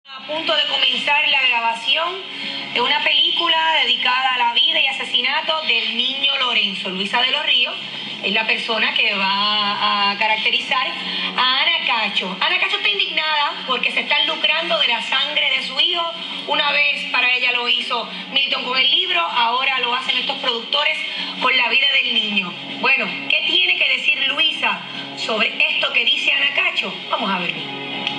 A punto de comenzar la grabación de una película dedicada a la vida y asesinato del niño Lorenzo. Luisa de los Ríos es la persona que va a caracterizar a Ana Cacho. Ana Cacho está indignada porque se están lucrando de la sangre de su hijo. Una vez para ella lo hizo Milton con el libro, ahora lo hacen estos productores con la vida del niño. Bueno, ¿qué tiene que decir Luisa sobre esto que dice Ana Cacho? Vamos a verlo.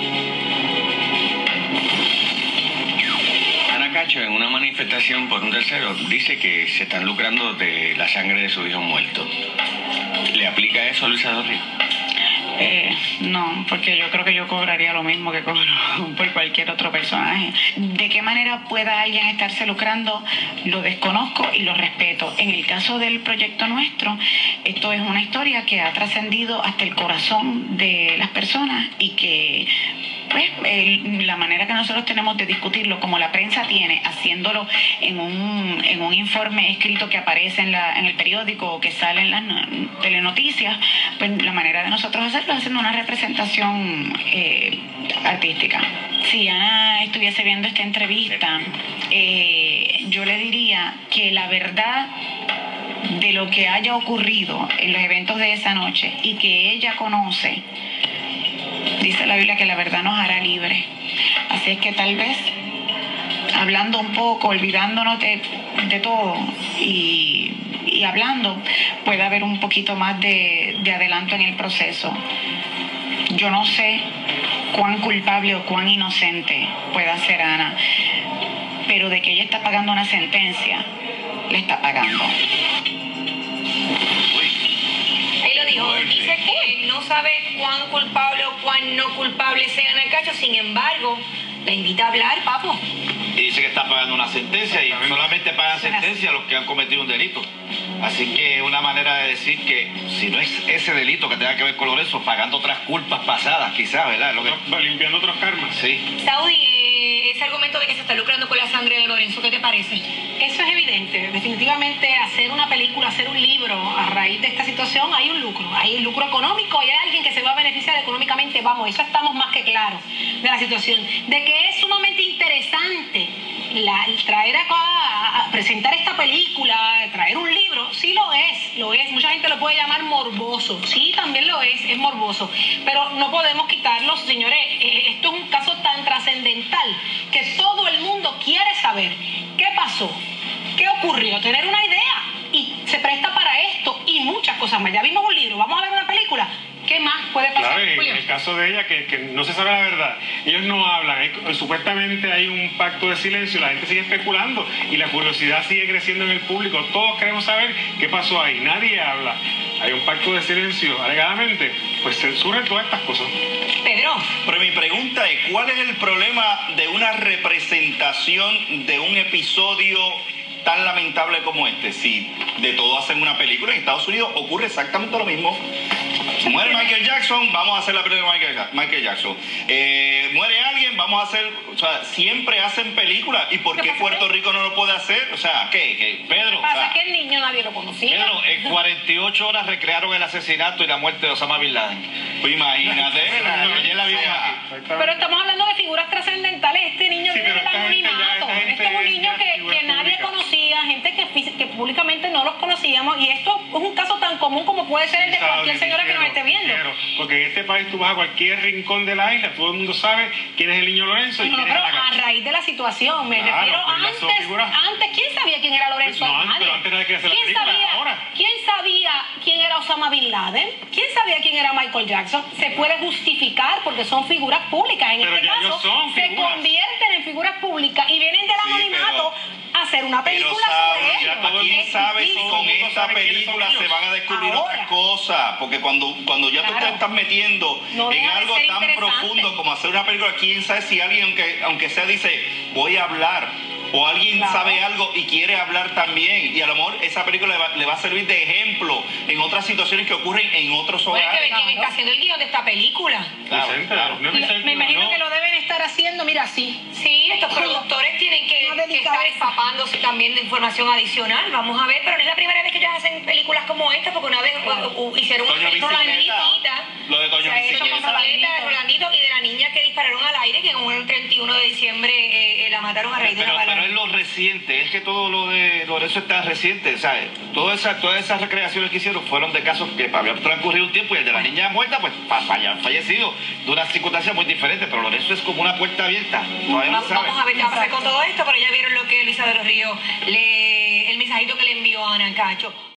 Ana Cacho, en una manifestación por un tercero, dice que se están lucrando de la sangre de su hijo muerto. ¿Le aplica eso a Luisa Dorri? No, porque yo creo que yo cobraría lo mismo que cobro por cualquier otro personaje. ¿De qué manera pueda alguien estarse lucrando? Lo desconozco y lo respeto. En el caso del proyecto nuestro, esto es una historia que ha trascendido hasta el corazón de las personas y que pues la manera que nosotros tenemos de discutirlo, como la prensa tiene, haciéndolo en un informe escrito que aparece en el periódico o que sale en las telenoticias, pues la manera de nosotros hacerlo es haciendo una representación artística. Si Ana estuviese viendo esta entrevista, yo le diría que la verdad de lo que haya ocurrido en los eventos de esa noche y que ella conoce, dice la Biblia que la verdad nos hará libres. Así es que tal vez, hablando un poco, olvidándonos de todo y hablando, puede haber un poquito más de adelanto en el proceso. Yo no sé cuán culpable o cuán inocente pueda ser Ana, pero de que ella está pagando una sentencia, la está pagando. Ahí lo dijo, dice que no sabe cuán culpable o cuán no culpable sea Ana Cacho, sin embargo, la invita a hablar, papo. Y dice que está pagando una sentencia y solamente pagan sentencia los que han cometido un delito. Así que es una manera de decir que si no es ese delito que tenga que ver con Lorenzo, pagando otras culpas pasadas, quizás, ¿verdad? Limpiando otros karmas. Sí. Saudi, ese argumento de que se está lucrando con la sangre de Lorenzo, ¿qué te parece? Eso es evidente. Definitivamente hacer una película, hacer un libro a raíz de esta situación, hay un lucro. Hay un lucro económico y hay alguien que se va a beneficiar económicamente. Vamos, eso estamos más que claros de la situación. De que es sumamente interesante traer acá a presentar esta película, traer un libro, sí lo es. Mucha gente lo puede llamar morboso. Sí, también lo es morboso. Pero no podemos quitarlo, señores. Esto es un caso tan trascendental que todo el mundo quiere saber qué pasó, qué ocurrió, tener una idea. Y se presta para esto y muchas cosas más. Ya vimos un libro, vamos a ver una película. ¿Qué más puede pasar? Claro, en el caso de ella, que no se sabe la verdad. Ellos no hablan. Supuestamente hay un pacto de silencio, la gente sigue especulando y la curiosidad sigue creciendo en el público. Todos queremos saber qué pasó ahí. Nadie habla. Hay un pacto de silencio, alegadamente. Pues surgen todas estas cosas. Pedro. Pero mi pregunta es, ¿cuál es el problema de una representación de un episodio tan lamentable como este? Si de todo hacen una película, en Estados Unidos ocurre exactamente lo mismo. Muere Michael Jackson, vamos a hacer la película de Michael Jackson. Muere alguien, vamos a hacer... O sea, siempre hacen películas. ¿Y por qué Puerto Rico no lo puede hacer? O sea, ¿qué? Pedro, pasa que el niño nadie lo conocía. Pedro, en 48 horas recrearon el asesinato y la muerte de Osama Bin Laden. Pues imagínate, la vida. Pero estamos hablando de figuras trascendentales. Este niño vive del anonimato. Este es un niño que nadie conocía, gente que públicamente no los conocíamos. Y esto es un caso tan común como puede ser el de cualquier señora que nos esté viendo. Porque en este país tú vas a cualquier rincón de la isla, todo el mundo sabe quién es el niño Lorenzo y quién es Ana Cacho. A raíz de la situación, me refiero antes, ¿quién sabía quién era Lorenzo? Pues no, pero antes de que hacer la película, ahora. ¿Quién sabía quién era Osama Bin Laden? ¿Quién sabía quién era Michael Jackson? Se puede justificar porque son figuras públicas. En este caso, se convierten en figuras públicas y vienen del anonimato a hacer una película sobre ellos. ¿Quién sabe si con esta película se van a descubrir otras cosas? Porque cuando ya tú te estás metiendo en algo tan profundo como hacer una película, quién sabe si alguien, aunque sea, dice, voy a hablar. O alguien sabe algo y quiere hablar también. Y a lo mejor esa película le va a servir de ejemplo en otras situaciones que ocurren en otros hogares. Bueno, ¿quién está haciendo el guión de esta película? Claro. Me imagino que lo deben estar haciendo, mira, sí, Sí, estos productores tienen que estar empapándose también de información adicional. Vamos a ver, pero no es la primera vez que ellos hacen películas como esta, porque una vez hicieron una película lo de Toño de Rolandito y de la niña que dispararon al aire, que en un 31 de diciembre la mataron a raíz de una bala. Pero es lo reciente, es que todo lo de Lorenzo está reciente, ¿sabes? Todas esas recreaciones que hicieron fueron de casos que había transcurrido un tiempo y el de la niña muerta, pues fallecido de una circunstancia muy diferente, pero Lorenzo es como una puerta abierta. Vamos a ver qué va a pasar con todo esto, pero ya vieron lo que Luisa de los Ríos, el mensajito que le envió a Ana Cacho.